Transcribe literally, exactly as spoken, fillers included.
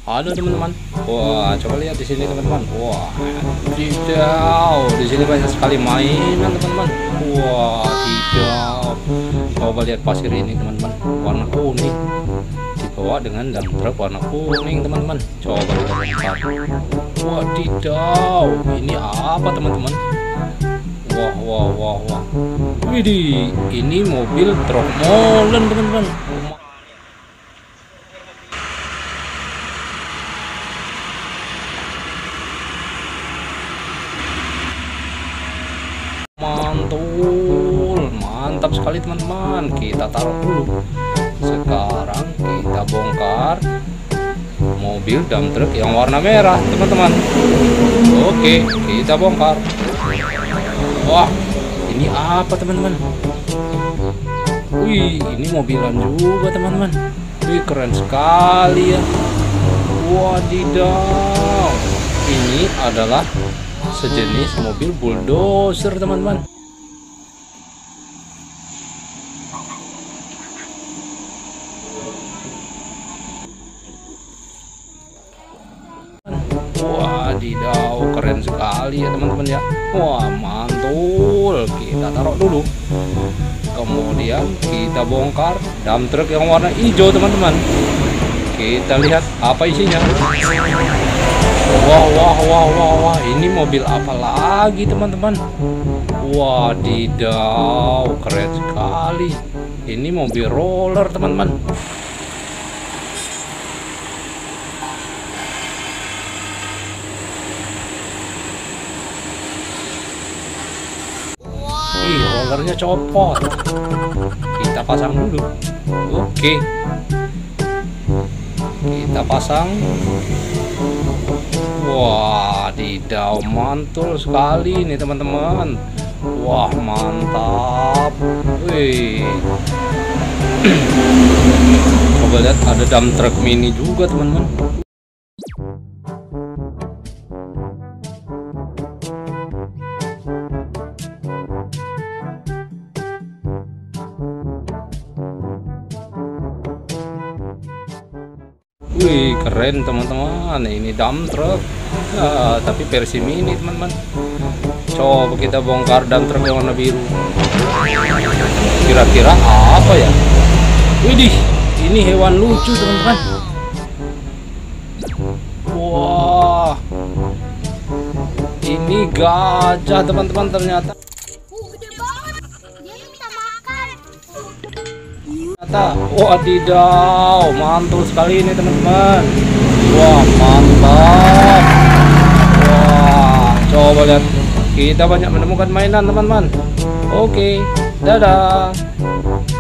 Halo teman-teman. Wah, coba lihat di sini teman-teman. Wah, hijau. Di sini banyak sekali mainan teman-teman. Wah, hijau. Coba lihat pasir ini teman-teman. Warna kuning. Dibawa dengan dump truck warna kuning teman-teman. Coba kita bongkar. Wadidaw. Ini apa teman-teman? Wah, wah, wah, wah. Widih, ini mobil truk molen teman-teman. Mantul, mantap sekali teman-teman. Kita taruh dulu. Sekarang kita bongkar mobil dump truck yang warna merah teman-teman. Oke, kita bongkar. Wah, ini apa teman-teman? Wih, ini mobilan juga teman-teman. Wih, keren sekali ya. Wadidaw, ini adalah sejenis mobil bulldozer teman-teman. Wadidaw, keren sekali ya teman-teman ya. Wah, mantul. Kita taruh dulu. Kemudian kita bongkar dump truck yang warna hijau teman-teman. Kita lihat apa isinya. Wah, wah, wah, wah, wah. Ini mobil apa lagi teman-teman? Wadidaw, keren sekali. Ini mobil roller teman-teman. Ih, rollernya copot. Kita pasang dulu. Oke, kita pasang. Wadidaw, mantul sekali nih teman-teman. Wah, mantap. Wih. Coba lihat, ada dump truck mini juga teman-teman. Wih, keren teman-teman. Ini dump truck, nah, tapi versi mini teman-teman. Coba kita bongkar dump truck yang warna biru. Kira-kira apa ya? Widih, ini hewan lucu teman-teman. Wah, ini gajah teman-teman ternyata. Wadidaw, mantul sekali ini teman-teman. Wah, mantap. Wah, coba lihat, kita banyak menemukan mainan teman-teman. Oke, dadah.